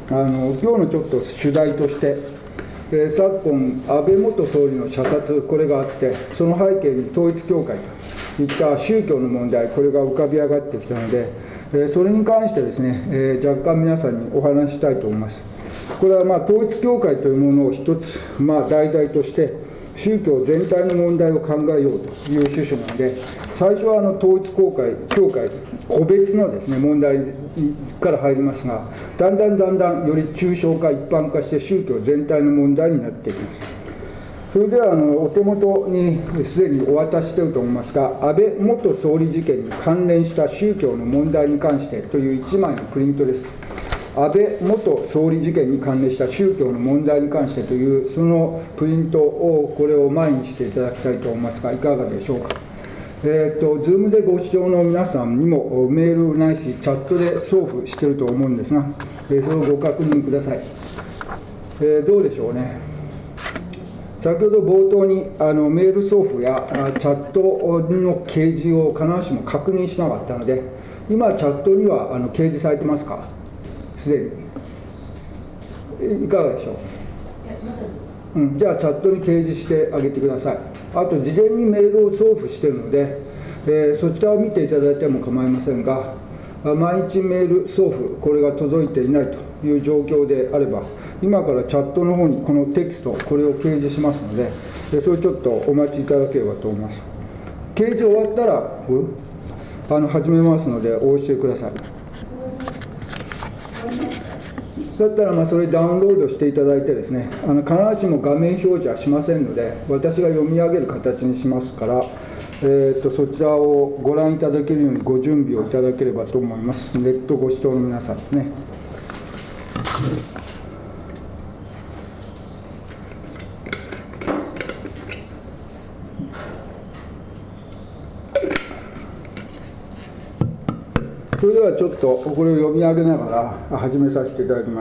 今日のちょっと主題として、昨今、安倍元総理の射殺、これがあって、その背景に統一教会といった宗教の問題、これが浮かび上がってきたので、それに関してですね、若干皆さんにお話ししたいと思います。これは統一教会というものを一つ、題材として、宗教全体の問題を考えようという趣旨なので、最初は統一教会、個別のですね、問題から入りますが、だんだんより抽象化、一般化して、宗教全体の問題になっていきます。それではお手元にすでにお渡ししていると思いますが、安倍元総理事件に関連した宗教の問題に関してという1枚のプリントです。安倍元総理事件に関連した宗教の問題に関してという、そのプリントを、これを前にしていただきたいと思いますが、いかがでしょうか。Zoom でご視聴の皆さんにもメールないし、チャットで送付していると思うんですが、それをご確認ください。どうでしょうね。先ほど冒頭にメール送付やチャットの掲示を必ずしも確認しなかったので、今、チャットには掲示されてますか、すでに。いかがでしょう。じゃあ、チャットに掲示してあげてください。あと、事前にメールを送付しているので、そちらを見ていただいても構いませんが、毎日メール送付、これが届いていないという状況であれば、今からチャットの方にこのテキスト、これを掲示しますので、それちょっとお待ちいただければと思います。掲示終わったら、始めますので、お教えください。だったらそれダウンロードしていただいてですね、必ずしも画面表示はしませんので、私が読み上げる形にしますから、そちらをご覧いただけるようにご準備をいただければと思います。ネットご視聴の皆さんですね。それではちょっとこれを読み上げながら始めさせていただきます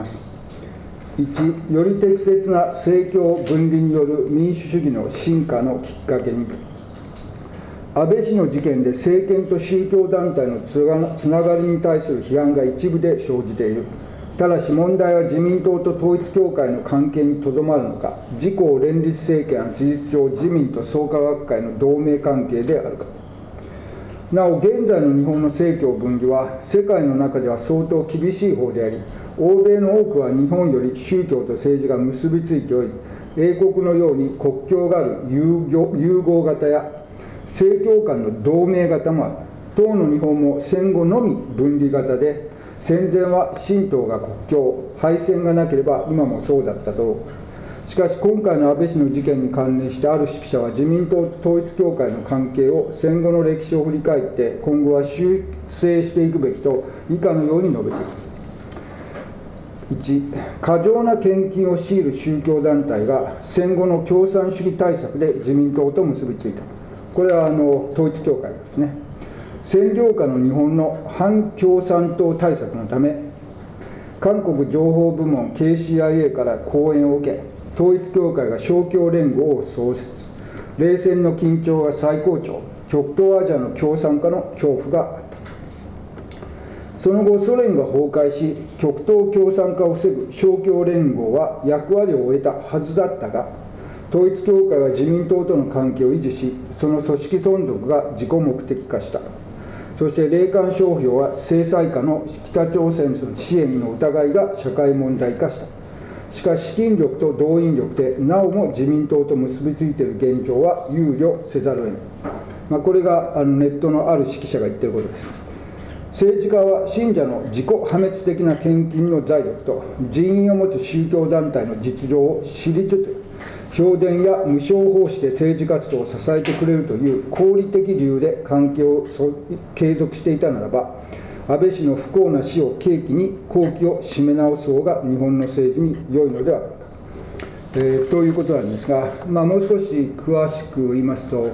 。1、より適切な政教分離による民主主義の進化のきっかけに。安倍氏の事件で政権と宗教団体のつながりに対する批判が一部で生じている。ただし問題は自民党と統一教会の関係にとどまるのか、自公連立政権は事実上自民と創価学会の同盟関係であるか。なお、現在の日本の政教分離は世界の中では相当厳しい方であり、欧米の多くは日本より宗教と政治が結びついており、英国のように国境がある融合型や政教間の同盟型もある。当の日本も戦後のみ分離型で、戦前は神道が国教、敗戦がなければ今もそうだったと。しかし今回の安倍氏の事件に関連してある識者は自民党と統一教会の関係を戦後の歴史を振り返って今後は修正していくべきと以下のように述べている。1、過剰な献金を強いる宗教団体が戦後の共産主義対策で自民党と結びついた。これは統一教会ですね。占領下の日本の反共産党対策のため、韓国情報部門 KCIA から講演を受け、統一教会が勝共連合を創設。冷戦の緊張が最高潮、極東アジアの共産化の恐怖があった。その後、ソ連が崩壊し、極東共産化を防ぐ勝共連合は役割を終えたはずだったが、統一教会は自民党との関係を維持し、その組織存続が自己目的化した。そして霊感商法は制裁下の北朝鮮の支援の疑いが社会問題化した。しかし資金力と動員力でなおも自民党と結びついている現状は憂慮せざるを得ない。これがネットのある識者が言っていることです。政治家は信者の自己破滅的な献金の財力と人員を持つ宗教団体の実情を知りつつ、評伝や無償奉仕で政治活動を支えてくれるという功利的理由で関係を継続していたならば、安倍氏の不幸な死を契機に好機を締め直す方が日本の政治に良いのではないか、ということなんですが、もう少し詳しく言いますと、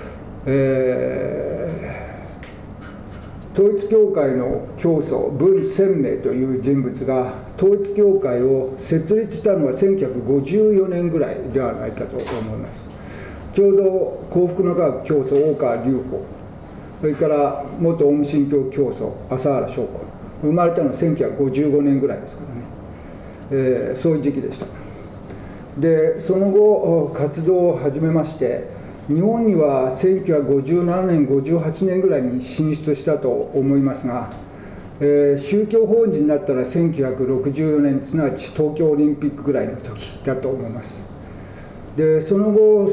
統一教会の教祖文鮮明という人物が統一教会を設立したのは1954年ぐらいではないかと思います。ちょうど幸福の科学教祖大川隆法、それから元オウム真教教祖麻原彰子、生まれたのは1955年ぐらいですからね。 そういう時期でした。でその後活動を始めまして、日本には1957年58年ぐらいに進出したと思いますが、宗教法人になったのは1964年、すなわち東京オリンピックぐらいの時だと思います。でその後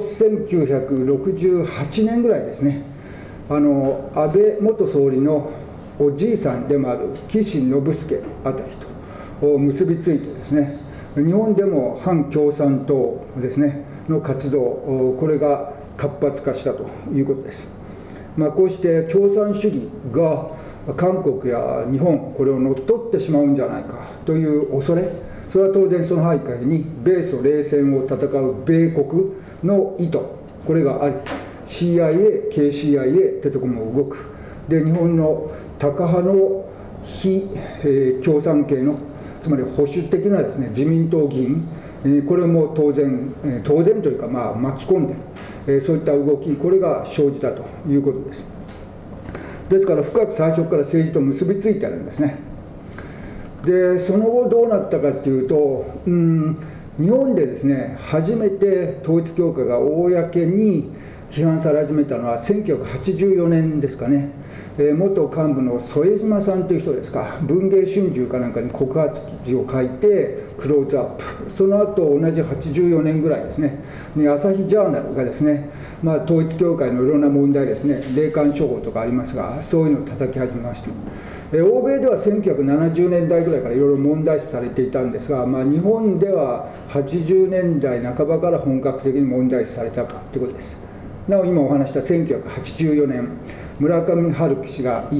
1968年ぐらいですね、安倍元総理のおじいさんでもある岸信介あたりと結びついてですね、日本でも反共産党ですねの活動、これが活発化したということです。こうして共産主義が韓国や日本、これを乗っ取ってしまうんじゃないかという恐れ、それは当然その背景に米ソ冷戦を戦う米国の意図、これがあり、CIA、KCIA ってとこも動く。で日本のタカ派の非共産系の、つまり保守的なですね自民党議員、これも当然というか巻き込んで、そういった動き、これが生じたということです。ですから深く最初から政治と結びついてあるんですね。でその後どうなったかというと、日本でですね初めて統一教会が公に批判され始めたのは1984年ですかね。元幹部の副島さんという人ですか、文藝春秋かなんかに告発記事を書いてクローズアップ、その後同じ84年ぐらいですねに朝日ジャーナルがですね、統一教会のいろんな問題ですね、霊感商法とかありますが、そういうのを叩き始めました。欧米では1970年代ぐらいからいろいろ問題視されていたんですが、日本では80年代半ばから本格的に問題視されたかということです。なお今お話した1984年、村上春樹氏が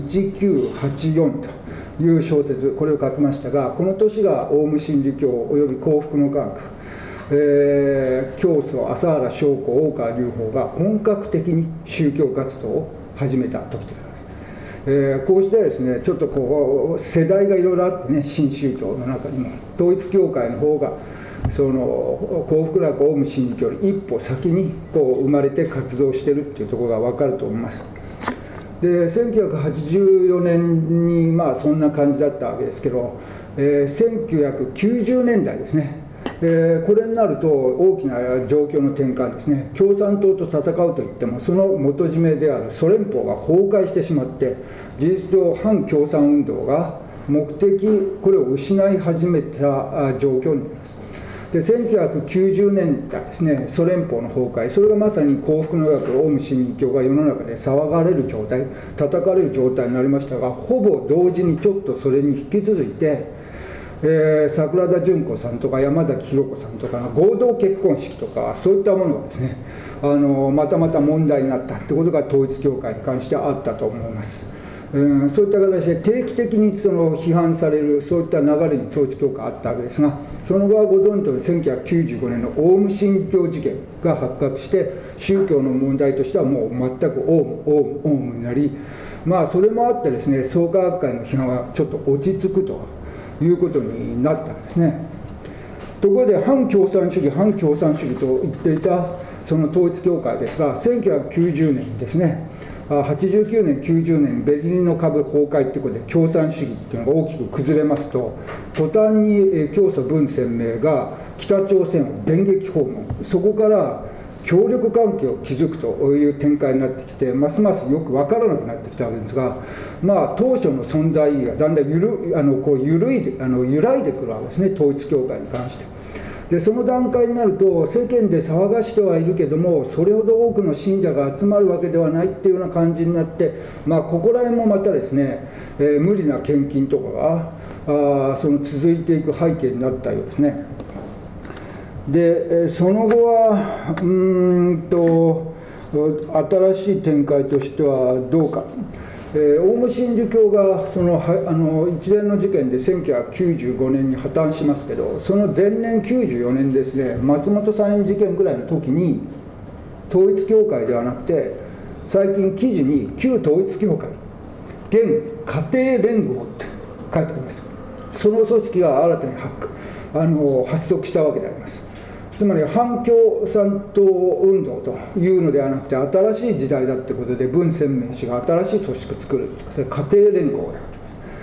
1984という小説、これを書きましたが、この年がオウム真理教および幸福の科学、教祖麻原彰子、大川隆法が本格的に宗教活動を始めた時であります。こうしてですね、ちょっとこう世代がいろいろあってね、新宗教の中にも統一教会の方がその幸福楽オウム真理教より一歩先にこう生まれて活動しているっていうところが分かると思います。で1984年にそんな感じだったわけですけど、1990年代ですね、これになると大きな状況の転換ですね。共産党と戦うといってもその元締めであるソ連邦が崩壊してしまって、事実上反共産運動が目的これを失い始めた状況になります。で1990年代ですね、ソ連邦の崩壊、それがまさに幸福の学オウム真理教が世の中で騒がれる状態、叩かれる状態になりましたが、ほぼ同時にちょっとそれに引き続いて、桜田淳子さんとか山崎弘子さんとかの合同結婚式とか、そういったものがですね、また問題になったということが統一教会に関してあったと思います。そういった形で定期的にその批判される、そういった流れに統一教会あったわけですが、その後はご存知の1995年のオウム真理教事件が発覚して、宗教の問題としてはもう全くオウムになり、それもあってですね、創価学会の批判はちょっと落ち着くということになったんですね。ところで反共産主義と言っていたその統一教会ですが、1990年ですね、89年、90年、ベルリンの壁崩壊ということで、共産主義というのが大きく崩れますと、途端に教祖文鮮明が北朝鮮を電撃訪問、そこから協力関係を築くという展開になってきて、ますますよく分からなくなってきたわけですが、当初の存在意義がだんだん揺らいでくるわけですね、統一教会に関して。でその段階になると、世間で騒がしてはいるけども、それほど多くの信者が集まるわけではないっていうような感じになって、ここら辺もまたですね、無理な献金とかがその続いていく背景になったようですね。でその後は新しい展開としてはどうか。オウム真理教がその一連の事件で1995年に破綻しますけど、その前年94年ですね、松本サリン事件ぐらいの時に、統一教会ではなくて、最近記事に旧統一教会現家庭連合って書いてありました。その組織が新たに発足したわけであります。つまり反共産党運動というのではなくて、新しい時代だということで、文鮮明氏が新しい組織を作る、それ家庭連合である。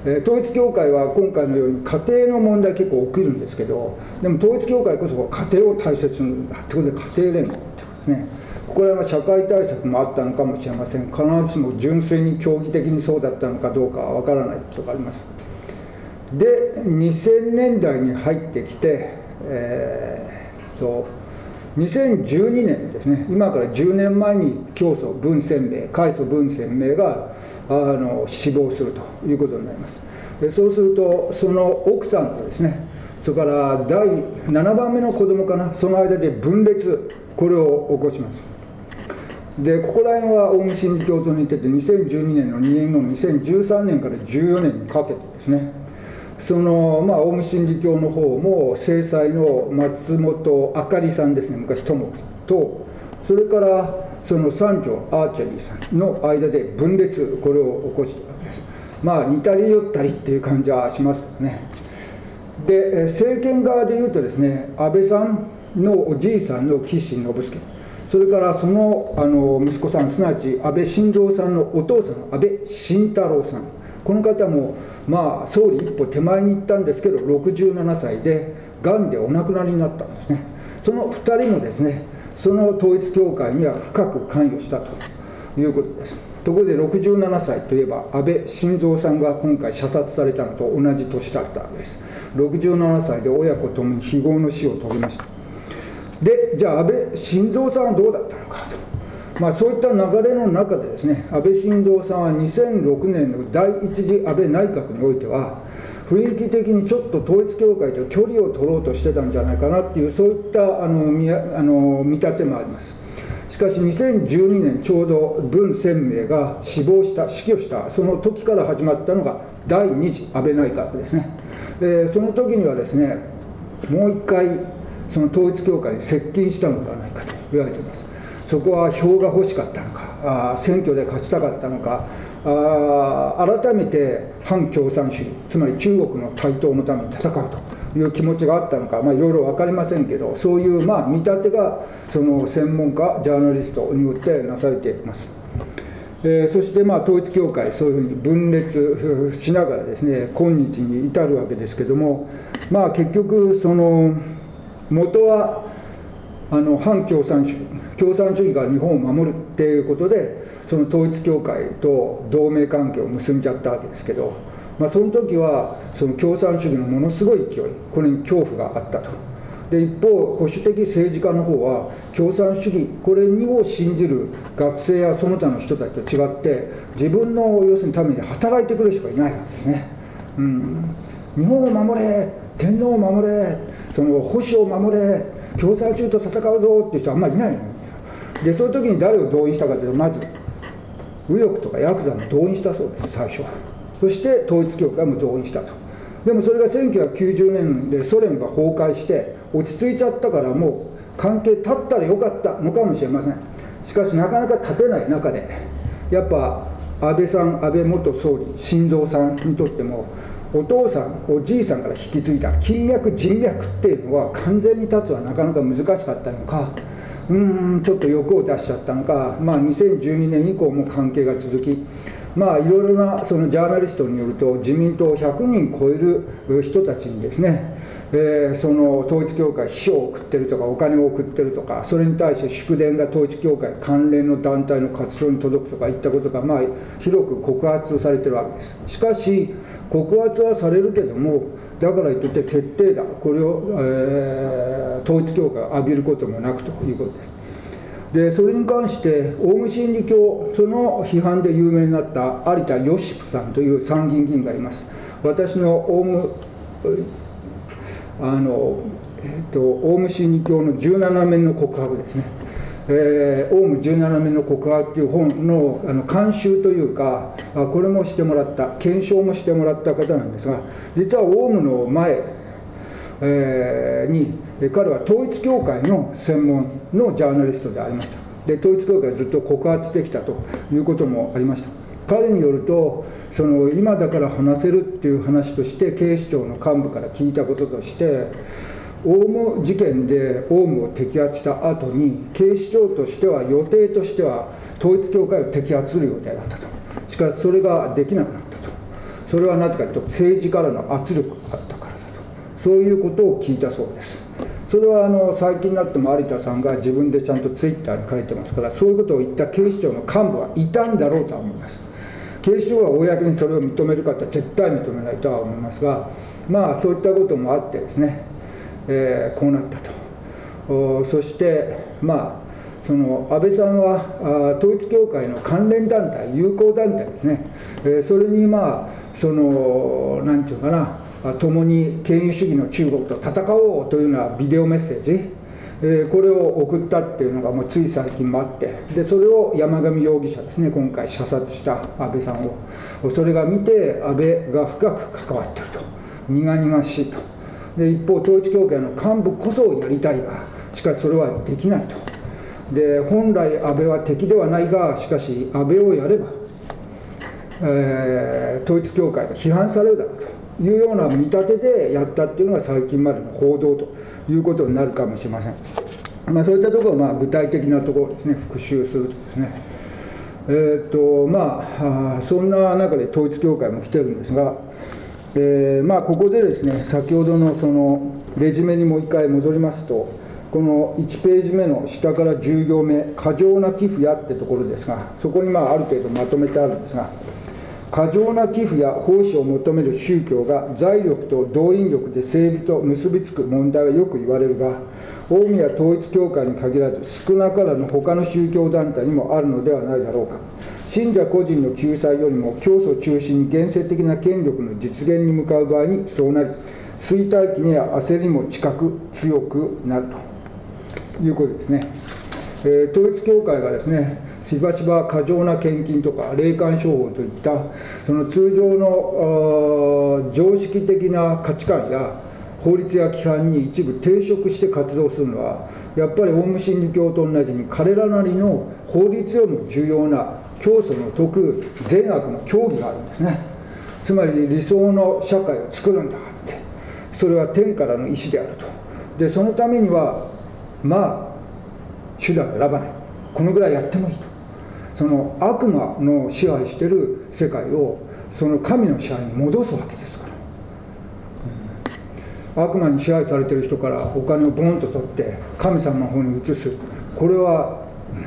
統一教会は今回のように家庭の問題結構起きるんですけど、でも統一教会こそ家庭を大切にということで家庭連合ということですね。これは社会対策もあったのかもしれません。必ずしも純粋に教義的にそうだったのかどうかは分からないことがあります。で、2000年代に入ってきて、2012年ですね、今から10年前に教祖文鮮明、開祖文鮮明が死亡するということになります。そうすると、その奥さんとですね、それから第7番目の子供かな、その間で分裂、これを起こします。で、ここら辺はオウム真理教と似てて、2012年の2年後の2013年から14年にかけてですね、オウム真理教の方も正妻の松本あかりさんですね、昔友子さんと、それからその三女アーチャリーさんの間で分裂、これを起こしているわけです。似たり寄ったりっていう感じはしますけどね。で、政権側でいうとですね、安倍さんのおじいさんの岸信介、それからその息子さん、すなわち安倍晋三さんのお父さん、安倍晋太郎さん、この方も総理一歩手前に行ったんですけど、67歳でがんでお亡くなりになったんですね。その2人もですね、その統一教会には深く関与したということです。ところで67歳といえば、安倍晋三さんが今回射殺されたのと同じ年だったわけです。67歳で親子ともに非業の死を遂げました。で、じゃあ安倍晋三さんはどうだったのかと、そういった流れの中でですね、安倍晋三さんは2006年の第一次安倍内閣においては、雰囲気的にちょっと統一教会と距離を取ろうとしてたんじゃないかなっていう、そういった見立てもあります。しかし2012年ちょうど文鮮明が死去したその時から始まったのが第二次安倍内閣ですね。その時にはですね、もう一回その統一教会に接近したのではないかと言われています。そこは票が欲しかったのか、選挙で勝ちたかったのか、改めて反共産主義、つまり中国の台頭のために戦うという気持ちがあったのか、いろいろ分かりませんけど、そういう見立てがその専門家、ジャーナリストによってなされています。そして統一教会、そういうふうに分裂しながらですね、今日に至るわけですけども、結局その元は反共産主義、共産主義が日本を守るっていうことで、その統一教会と同盟関係を結んじゃったわけですけど、その時はその共産主義のものすごい勢い、これに恐怖があったと。で、一方保守的政治家の方は共産主義、これを信じる学生やその他の人たちと違って、自分の要するにために働いてくる人がいないわけですね。日本を守れ、天皇を守れ、その保守を守れ、共産主義と戦うぞっていう人はあんまりいないので、そういう時に誰を動員したかというと、まず右翼とかヤクザも動員したそうです、最初は。そして統一教会も動員したと。でもそれが1990年でソ連が崩壊して落ち着いちゃったから、もう関係断ったらよかったのかもしれません。しかしなかなか断てない中で、やっぱ安倍さん、安倍元総理、晋三さんにとっても、お父さん、おじいさんから引き継いだ金脈、人脈っていうのは完全に断つはなかなか難しかったのか、ちょっと欲を出しちゃったのか、2012年以降も関係が続き、いろいろなそのジャーナリストによると、自民党100人超える人たちにですね、その統一教会秘書を送ってるとかお金を送ってるとか、それに対して祝電が統一教会関連の団体の活動に届くとかいったことが広く告発されてるわけです。しかし告発はされるけども、だからといって決定打、これを、統一教会が浴びることもなくということです。で、それに関してオウム真理教、その批判で有名になった有田芳生さんという参議院議員がいます。私のオウム真理教の17面の告白ですね、オウム17面の告白という本の監修というか、これもしてもらった、検証もしてもらった方なんですが、実はオウムの前に彼は統一教会の専門のジャーナリストでありました。で、統一教会をずっと告発してきたということもありました。彼によると、その今だから話せるっていう話として、警視庁の幹部から聞いたこととして、オウム事件でオウムを摘発した後に、警視庁としては予定としては統一教会を摘発する予定だったと。しかしそれができなくなったと。 それはなぜかというと政治からの圧力があったからだと、そういうことを聞いたそうです。それは最近になっても有田さんが自分でちゃんとツイッターに書いてますから、そういうことを言った警視庁の幹部はいたんだろうとは思います。警視庁が公にそれを認めるかとは絶対認めないとは思いますが、そういったこともあってですね、こうなったと。そしてその安倍さんは統一教会の関連団体、友好団体ですね、それになんていうかな、共に権威主義の中国と戦おうというようなビデオメッセージ、これを送ったっていうのがもうつい最近もあって、でそれを山上容疑者ですね、今回射殺した安倍さんを、それが見て安倍が深く関わっていると、苦々しいと。で一方統一教会の幹部こそやりたいが、しかしそれはできないと。で本来安倍は敵ではないが、しかし安倍をやれば、統一教会が批判されるだろうというような見立てでやったっていうのが最近までの報道ということになるかもしれません。そういったところを具体的なところですね、復習するとですね、そんな中で統一教会も来てるんですが、ここでですね、先ほどのそのレジュメにもう一回戻りますと、この1ページ目の下から10行目、過剰な寄付やってところですが、そこにある程度まとめてあるんですが、過剰な寄付や奉仕を求める宗教が財力と動員力で政治と結びつく問題はよく言われるが、大宮統一教会に限らず少なからぬ他の宗教団体にもあるのではないだろうか。信者個人の救済よりも教祖中心に現世的な権力の実現に向かう場合にそうなり、衰退期には焦りも近く強くなるということですね。統一教会がですね、しばしば過剰な献金とか霊感商法といったその通常の常識的な価値観や法律や規範に一部抵触して活動するのは、やっぱりオウム真理教と同じに彼らなりの法律よりも重要な教祖の説く善悪の教義があるんですね。つまり理想の社会を作るんだって、それは天からの意思であると。でそのためには手段を選ばない、このぐらいやってもいいと。その悪魔の支配している世界をその神の支配に戻すわけですから、悪魔に支配されている人からお金をボンと取って神様の方に移す、これは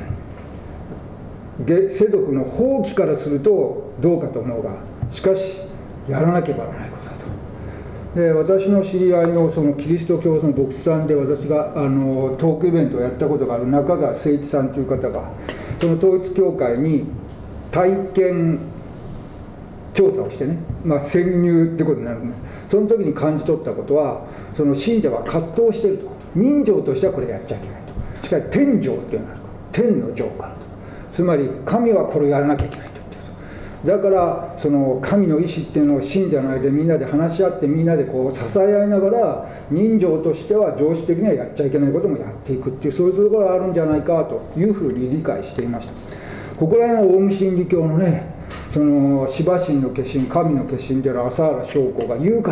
世俗の法規からするとどうかと思うが、しかしやらなければならないことだと。で私の知り合いのそのキリスト教の牧師さんで、私がトークイベントをやったことがある中川誠一さんという方が、その統一教会に体験調査をしてね、潜入ってことになるんで、その時に感じ取ったことは、その信者は葛藤していると。人情としてはこれやっちゃいけないと。しかし天情っていうのがある、天の情からと。つまり神はこれをやらなきゃいけないと言っていると。だからその神の意志っていうのを信者の間でみんなで話し合って、みんなでこう支え合いながら、人情としては常識的にはやっちゃいけないこともやっていくっていう、そういうところがあるんじゃないかというふうに理解していました。ここら辺はオウム真理教のね、その司馬神の化身、神の化身である麻原彰晃が言うから、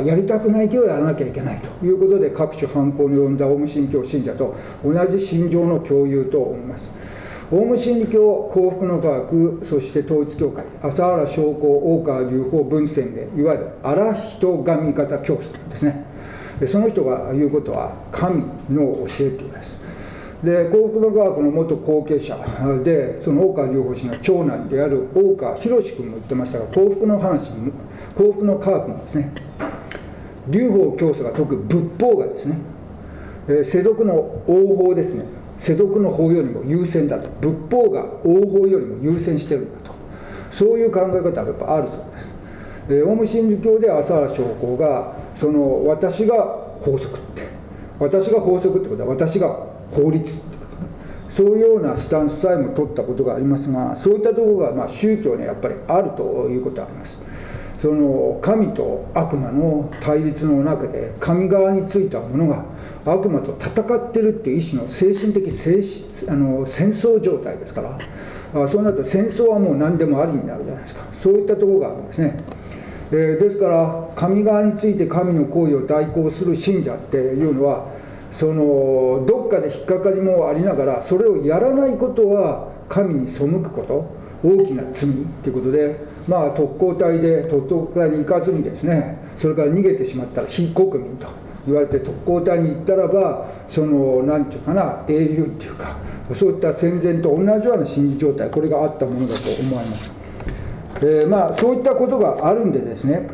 やりたくないけどやらなきゃいけないということで、各種犯行に及んだオウム真理教信者と同じ心情の共有と思います。オウム真理教、幸福の科学、そして統一教会、麻原彰晃、大川隆法、文鮮明、いわゆる荒人神型教祖ですね。その人が言うことは神の教えということです。で幸福の科学の元後継者で、その大川隆法氏の長男である大川博君も言ってましたが、幸福の話も、幸福の科学もですね、隆法教祖が説く仏法がですね、世俗の王法ですね、世俗の法よりも優先だと、仏法が王法よりも優先してるんだと、そういう考え方がやっぱあるそうです。オウム真理教で麻原彰晃が、その私が法則って、私が法則ってことは私が法律ってことね、そういうようなスタンスさえも取ったことがありますが、そういったところが宗教にやっぱりあるということがあります。その神と悪魔の対立の中で、神側についたものが悪魔と戦っているっていう一種の精神的戦争状態ですから、そうなると戦争はもう何でもありになるじゃないですか。そういったところがあるんですね。ですから神側について神の行為を代行する信者っていうのは、そのどっかで引っかかりもありながら、それをやらないことは神に背くこと、 大きな罪ということで、特攻隊で特攻隊に行かずにですね、それから逃げてしまったら非国民と言われて、特攻隊に行ったらば、なんていうかな、英雄っていうか、そういった戦前と同じような心理状態、これがあったものだと思われます。そういったことがあるんでですね、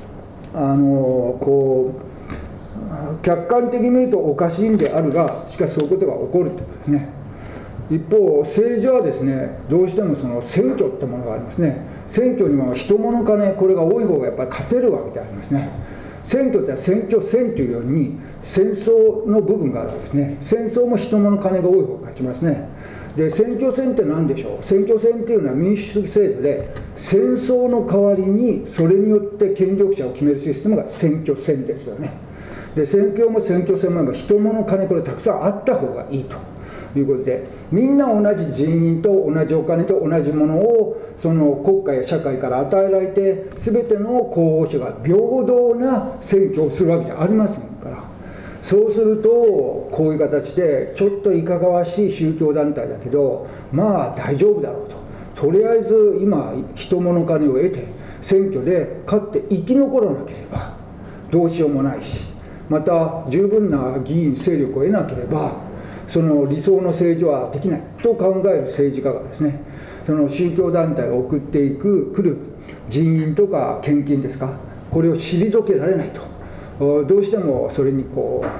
客観的に見るとおかしいんであるが、しかしそういうことが起こるということですね。一方、政治はですね、どうしても選挙ってものがありますね。選挙には人物金、これが多い方がやっぱり勝てるわけでありますね。選挙って選挙戦というように戦争の部分があるわけですね。戦争も人物金が多い方が勝ちますね。で、選挙戦って何でしょう。選挙戦っていうのは民主主義制度で、戦争の代わりにそれによって権力者を決めるシステムが選挙戦ですよね。で、選挙も選挙戦も人物金、これたくさんあった方がいいということで、みんな同じ人員と同じお金と同じものを国家や社会から与えられて、全ての候補者が平等な選挙をするわけじゃありませんから、そうするとこういう形でちょっといかがわしい宗教団体だけど大丈夫だろうと、とりあえず今人物金を得て選挙で勝って生き残らなければどうしようもないし、また十分な議員勢力を得なければその理想の政治はできないと考える政治家がですね、その宗教団体が送ってくる人員とか献金ですか、これを退けられないと、どうしてもそれに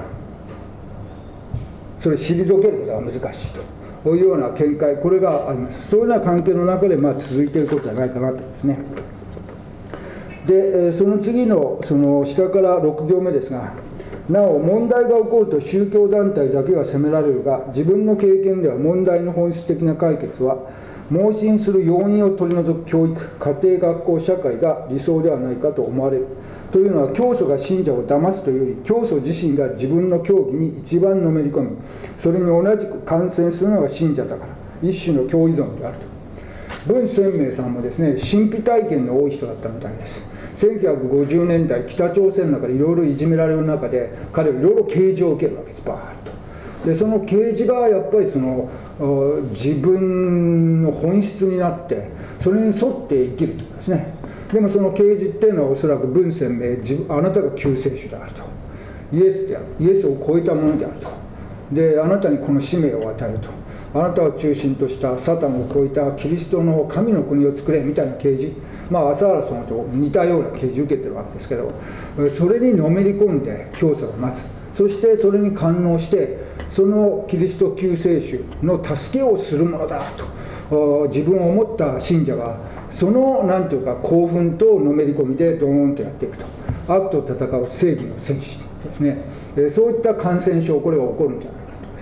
それ退けることが難しいというような見解、これがあります。そういうような関係の中で続いていることじゃないかなとですね。で、その次の下から6行目ですが、なお問題が起こると宗教団体だけが責められるが、自分の経験では問題の本質的な解決は盲信する要因を取り除く教育、家庭、学校、社会が理想ではないかと思われる。というのは、教祖が信者を騙すというより、教祖自身が自分の教義に一番のめり込み、それに同じく感染するのが信者だから、一種の教依存であると。文鮮明さんもですね、神秘体験の多い人だったみたいです。1950年代、北朝鮮の中でいろいろいじめられる中で、彼はいろいろ啓示を受けるわけです、バーッと。で、その啓示がやっぱり自分の本質になって、それに沿って生きるということですね。でもその啓示っていうのはおそらく文鮮明、あなたが救世主であると、イエスである、イエスを超えたものであると、であなたにこの使命を与えると、あなたを中心としたサタンを超えたキリストの神の国を作れみたいな啓示、麻原さんと似たような啓示を受けてるわけですけど、それにのめり込んで教祖が待つ、そしてそれに感応して、そのキリスト救世主の助けをするものだと自分を持った信者が、そのなんていうか興奮とのめり込みでドーンとやっていくと、悪と戦う正義の戦士ですね。そういった感染症、これが起こるんじゃないかと思います。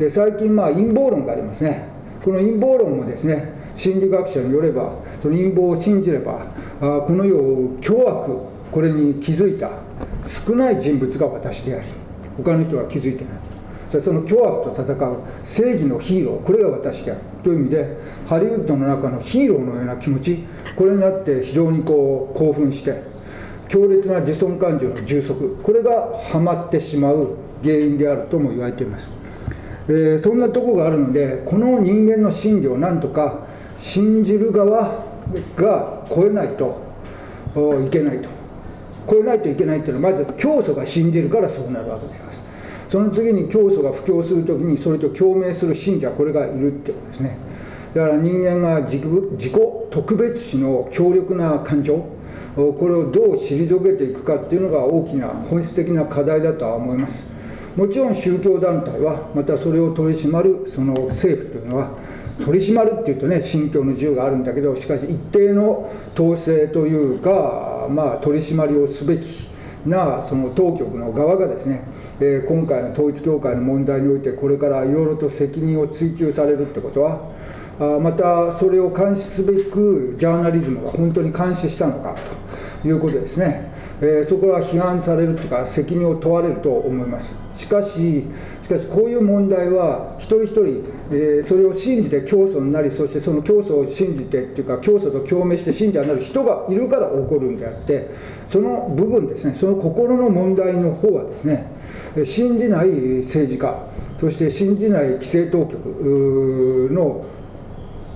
で、最近陰謀論がありますね。この陰謀論もですね、心理学者によれば、その陰謀を信じればこの世を凶悪、これに気づいた少ない人物が私であり、他の人は気づいてない。その凶悪と戦う正義のヒーロー、これが私であるという意味で、ハリウッドの中のヒーローのような気持ち、これになって非常に興奮して、強烈な自尊感情の充足、これがはまってしまう原因であるとも言われています。そんなところがあるので、この人間の心理をなんとか信じる側が超えないといけないと。超えないといけないというのは、まず教祖が信じるからそうなるわけであります。その次に教祖が布教するときにそれと共鳴する信者、これがいるってことですね。だから人間が自己特別視の強力な感情、これをどう退けていくかっていうのが大きな本質的な課題だとは思います。もちろん宗教団体は、またそれを取り締まるその政府というのは、取り締まるっていうとね、信教の自由があるんだけど、しかし一定の統制というか、取り締まりをすべきなその当局の側がですね、今回の統一教会の問題においてこれからいろいろと責任を追及されるってことは、またそれを監視すべくジャーナリズムが本当に監視したのかということですね。そこは批判されるというか責任を問われると思います。しかしこういう問題は一人一人、それを信じて教祖になり、そしてその教祖を信じてっていうか教祖と共鳴して信者になる人がいるから起こるんであって、その部分ですね、その心の問題の方はですね、信じない政治家、そして信じない規制当局の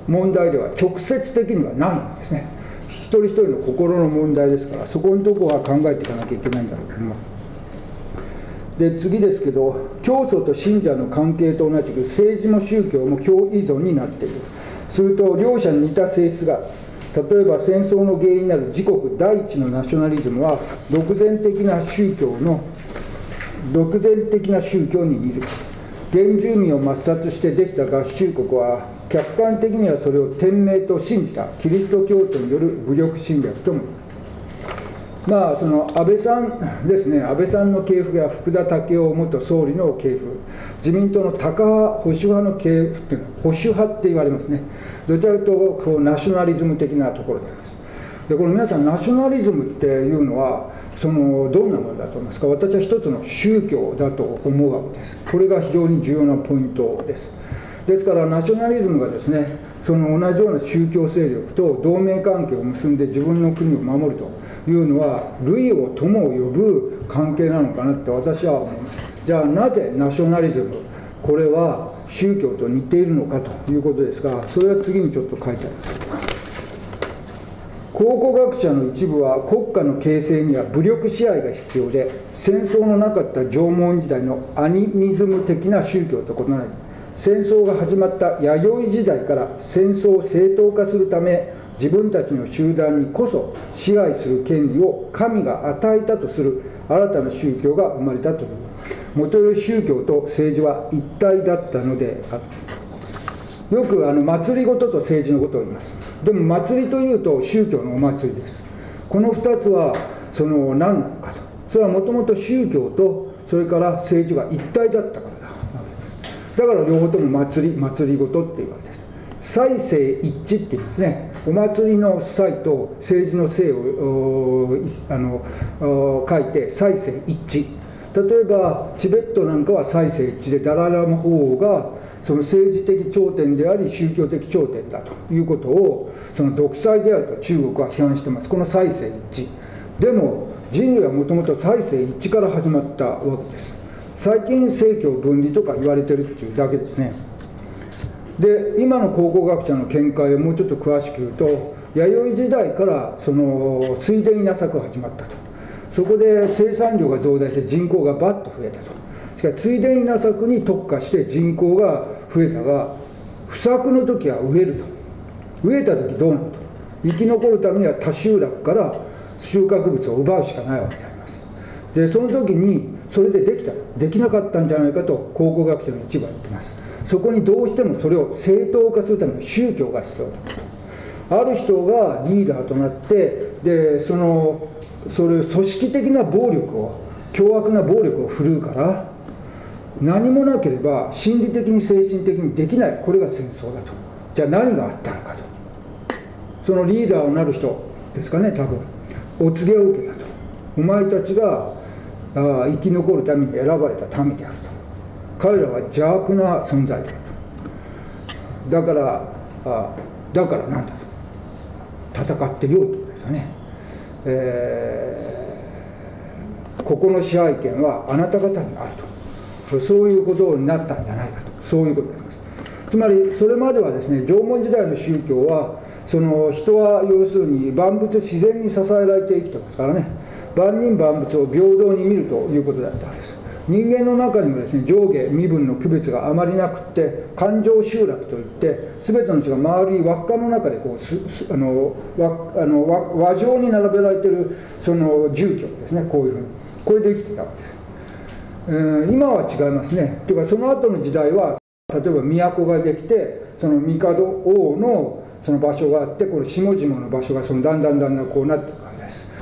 問題では直接的にはないんですね。一人一人の心の問題ですから、そこのところは考えていかなきゃいけないんだろうと思います。で次ですけど、教祖と信者の関係と同じく政治も宗教も教依存になっている。すると両者に似た性質が、例えば戦争の原因になる自国第一のナショナリズムは独善的な宗教に似る。原住民を抹殺してできた合衆国は客観的にはそれを天命と信じたキリスト教徒による武力侵略とも。その安倍さんですね、安倍さんの系譜や福田赳夫元総理の系譜、自民党のタカ派、保守派の系譜っていうのは保守派って言われますね。どちらかというとナショナリズム的なところであります。でこの皆さん、ナショナリズムっていうのはどんなものだと思いますか。私は一つの宗教だと思うわけです。これが非常に重要なポイントです。ですからナショナリズムがですね、その同じような宗教勢力と同盟関係を結んで自分の国を守るというのは類を友を呼ぶ関係なのかなって私は思います。じゃあなぜナショナリズム、これは宗教と似ているのかということですが、それは次にちょっと書いてあります。考古学者の一部は国家の形成には武力支配が必要で、戦争のなかった縄文時代のアニミズム的な宗教と異なり、戦争が始まった弥生時代から戦争を正当化するため、自分たちの集団にこそ支配する権利を神が与えたとする新たな宗教が生まれたという。元より宗教と政治は一体だったのである。よく祭りごとと政治のことを言います。でも祭りというと宗教のお祭りです。この2つは何なのかと。それはもともと宗教とそれから政治が一体だったからだ。だから両方とも祭りごとっていうわけです。祭政一致って言いますね。お祭りの祭と政治の政を書いて祭政一致。例えばチベットなんかは祭政一致で、ダライラマ法王がその政治的頂点であり宗教的頂点だということを独裁であると中国は批判しています。この祭政一致でも人類はもともと祭政一致から始まったわけです。最近政教分離とか言われてるっていうだけですね。で今の考古学者の見解をもうちょっと詳しく言うと、弥生時代から水田稲作が始まったと。そこで生産量が増大して人口がバッと増えたと。しかし水田稲作に特化して人口が増えたが、不作の時は飢えると。飢えた時どうなると。生き残るためには他集落から収穫物を奪うしかないわけであります。でその時にそれでできなかったんじゃないかと考古学者の一部は言っています。そこにどうしてもそれを正当化するための宗教が必要だと。ある人がリーダーとなって、でそれ組織的な暴力を、凶悪な暴力を振るうから、何もなければ心理的に精神的にできない、これが戦争だと。じゃあ何があったのかと。そのリーダーをなる人ですかね、多分お告げを受けたと。お前たちが生き残るために選ばれた民であると。彼らは邪悪な存在であると。だからなんだと。戦ってよいということですよね。ここの支配権はあなた方にあると。そういうことになったんじゃないかと。そういうことであります。つまりそれまではですね、縄文時代の宗教は人は要するに万物自然に支えられて生きてますからね、万人万物を平等に見るということだったわけです。人間の中にもですね、上下身分の区別があまりなくって、環状集落といって全ての人が周り輪っかの中で輪状に並べられている住居ですね、こういうふうにこれで生きてたわけです。今は違いますね。というかその後の時代は例えば都ができて、帝王の場所があって、これ下々の場所がだんだんこうなっていくわけです。